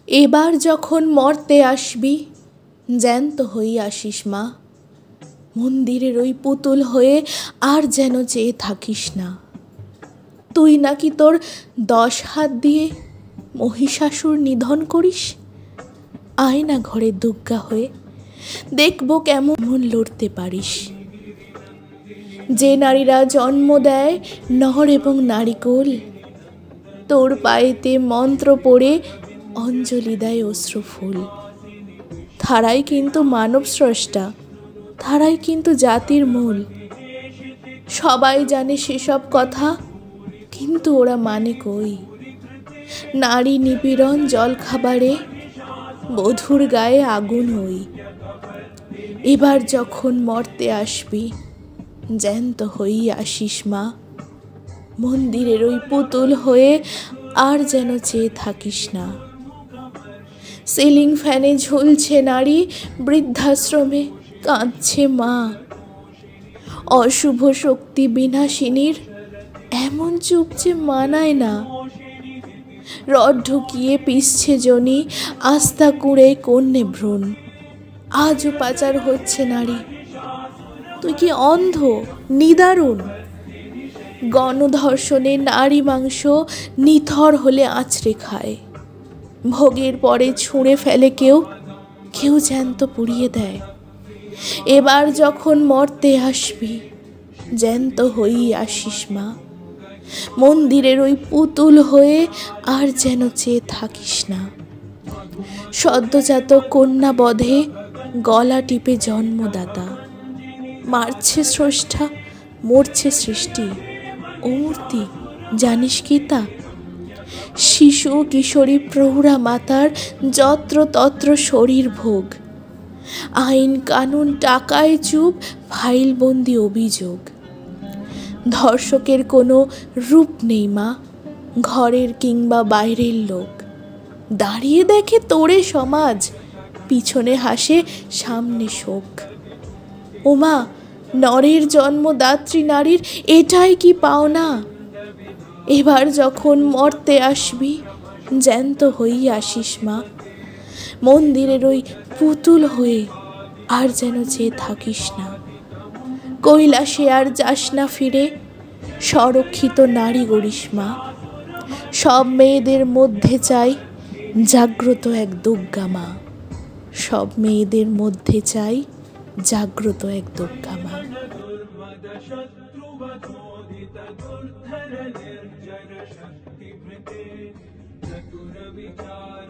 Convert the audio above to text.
এবার যখন মরতে আসবি জ্যান্ত হই আসিস মা, মন্দিরের ওই পুতুল হয়ে আর যেন চেয়ে থাকিস না। তুই নাকি তোর 10 হাত দিয়ে মহিষাসুর নিধন করিস, আয় না ঘরে দুর্গা হয়ে, দেখব কেমন লড়তে পারিস। যে নারীরা জন্ম দেয় নর এবং নারীকুল, তোর পায়েতে মন্ত্র পড়ে অঞ্জলি দেয় অশ্রুফুল। তারাই কিন্তু মানব স্রষ্টা, তারাই কিন্তু জাতির মূল। সবাই জানে সেসব কথা, কিন্তু ওরা মানে কই? নারী নিপীড়ন জল খাবারে, বধূর গায়ে আগুন হই। এবার যখন মরতে আসবি জ্যান্ত হই আসিস মা, মন্দিরের ওই পুতুল হয়ে আর যেন চেয়ে থাকিস না। সিলিং ফ্যানে ঝুলছে নারী, বৃদ্ধাশ্রমে কাঁদছে মা। অশুভ শক্তি বিনাশিনীর এমন চুপ যে মানায় না। রড ঢুকিয়ে পিসছে জনি, আস্থা কুড়ে কন্যে ভ্রূণ। আজও পাচার হচ্ছে নারী, তুই কি অন্ধ নিদারুণ? গণধর্ষণে নারী মাংস নিথর হলে আঁচড়ে খায়। ভোগের পরে ছুঁড়ে ফেলে কেউ, কেউ জ্যান্ত পুড়িয়ে দেয়। এবার যখন মরতে আসবি জ্যান্ত হই আসিস মা, মন্দিরের ওই পুতুল হয়ে আর যেন চেয়ে থাকিস না। সদ্যজাত কন্যা বধে গলা টিপে জন্মদাতা, মারছে স্রষ্টা মরছে সৃষ্টি। ও মূর্তি জানিস কি তা? শিশু কিশোরী প্রৌঢ়া মাতার যত্র তত্র শরীর ভোগ, আইন কানুন টাকায় চুপ, ফাইলবন্দি অভিযোগ। ধর্ষকের কোনো রূপ নেই মা, ঘরের কিংবা বাইরের লোক। দাঁড়িয়ে দেখে তোরে সমাজ, পিছনে হাসে সামনে শোক। ওমা, নরের জন্মদাত্রী নারীর এটাই কি পাওনা? এবার যখন মরতে আসবি জ্যান্ত হই আসিস মা, মন্দিরের ওই পুতুল হয়ে আর যেন চেয়ে থাকিস না। কৈলাসে আর যাস না ফিরে, সংরক্ষিত নারী গড়িস মা। সব মেয়েদের মধ্যে চাই জাগ্রত এক দুর্গা মা, সব মেয়েদের মধ্যে চাই জাগ্রত এক দুর্গা মা। Durga Pujor